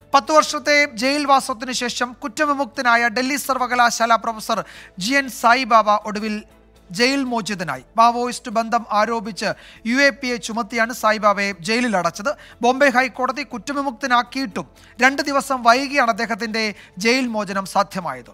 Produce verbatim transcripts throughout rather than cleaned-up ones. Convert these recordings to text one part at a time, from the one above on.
പത്തു വർഷത്തെ ജയിൽവാസത്തിനു ശേഷം കുറ്റവിമുക്തനായ ഡൽഹി സർവകലാശാല പ്രൊഫസർ ജി എൻ സായിബാബ ഒടുവിൽ ജയിൽ മോചിതനായി. മാവോയിസ്റ്റ് ബന്ധം ആരോപിച്ച് യു എ പി എ ചുമത്തിയാണ് സായിബാബയെ ജയിലിൽ അടച്ചത്. ബോംബെ ഹൈക്കോടതി കുറ്റവിമുക്തനാക്കിയിട്ടും രണ്ട് ദിവസം വൈകിയാണ് അദ്ദേഹത്തിന്റെ ജയിൽ മോചനം സാധ്യമായത്.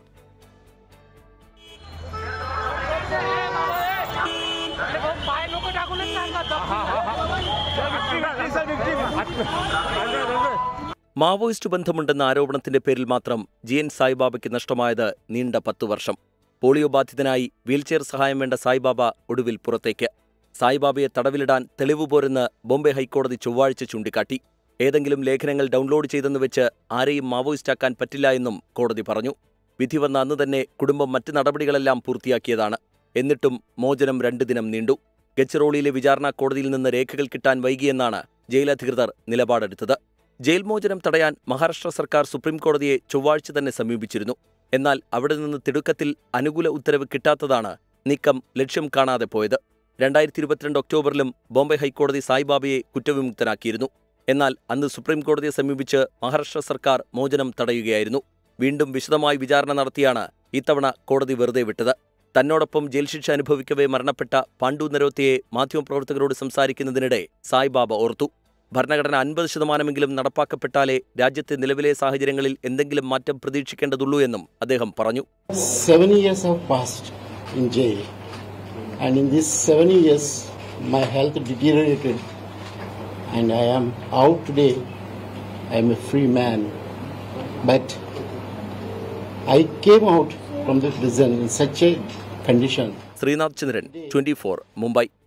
മാവോയിസ്റ്റ് ബന്ധമുണ്ടെന്ന ആരോപണത്തിന്റെ പേരിൽ മാത്രം ജി എൻ സായിബാബയ്ക്ക് നഷ്ടമായത് നീണ്ട പത്തു വർഷം. പോളിയോ ബാധിതനായി വീൽചെയർ സഹായം വേണ്ട സായിബാബ ഒടുവിൽ പുറത്തേക്ക്. സായിബാബയെ തടവിലിടാൻ തെളിവ് പോരെന്ന് ബോംബെ ഹൈക്കോടതി ചൊവ്വാഴ്ച ചൂണ്ടിക്കാട്ടി. ഏതെങ്കിലും ലേഖനങ്ങൾ ഡൗൺലോഡ് ചെയ്തെന്ന് വെച്ച് ആരെയും മാവോയിസ്റ്റാക്കാൻ പറ്റില്ല എന്നും കോടതി പറഞ്ഞു. വിധി വന്ന അന്ന് തന്നെ കുടുംബം മറ്റ് നടപടികളെല്ലാം പൂർത്തിയാക്കിയതാണ്. എന്നിട്ടും മോചനം രണ്ടു ദിനം നീണ്ടു. ഗഡ്ചിറോളിയിലെ വിചാരണ കോടതിയിൽ നിന്ന് രേഖകൾ കിട്ടാൻ വൈകിയെന്നാണ് ജയിലധികൃതർ നിലപാടെടുത്തത്. ജയിൽ മോചനം തടയാൻ മഹാരാഷ്ട്ര സർക്കാർ സുപ്രീംകോടതിയെ ചൊവ്വാഴ്ച തന്നെ സമീപിച്ചിരുന്നു. എന്നാൽ അവിടെ നിന്ന് തിടുക്കത്തിൽ അനുകൂല ഉത്തരവ് കിട്ടാത്തതാണ് നീക്കം ലക്ഷ്യം കാണാതെ പോയത്. രണ്ടായിരത്തി ഇരുപത്തിരണ്ട് ഒക്ടോബറിലും ബോംബെ ഹൈക്കോടതി സായിബാബയെ കുറ്റവിമുക്തനാക്കിയിരുന്നു. എന്നാൽ അന്ന് സുപ്രീംകോടതിയെ സമീപിച്ച് മഹാരാഷ്ട്ര സർക്കാർ മോചനം തടയുകയായിരുന്നു. വീണ്ടും വിശദമായി വിചാരണ നടത്തിയാണ് ഇത്തവണ കോടതി വെറുതെ വിട്ടത്. തന്നോടൊപ്പം ജയിൽ ശിക്ഷ അനുഭവിക്കവേ മരണപ്പെട്ട പാണ്ഡു നരോത്തയെ മാധ്യമപ്രവർത്തകരോട് സംസാരിക്കുന്നതിനിടെ സായിബാബ ഓർത്തു. ഭരണഘടന അൻപത് ശതമാനമെങ്കിലും നടപ്പാക്കപ്പെട്ടാലേ രാജ്യത്തെ നിലവിലെ സാഹചര്യങ്ങളിൽ എന്തെങ്കിലും മാറ്റം പ്രതീക്ഷിക്കേണ്ടതുള്ളൂ എന്നും അദ്ദേഹം പറഞ്ഞു. Seven years have passed in jail, and in these seven years, my health deteriorated, and I am out today. I am a free man, but I came out from the prison in such a condition. Sreenath Chandran, twenty four, Mumbai.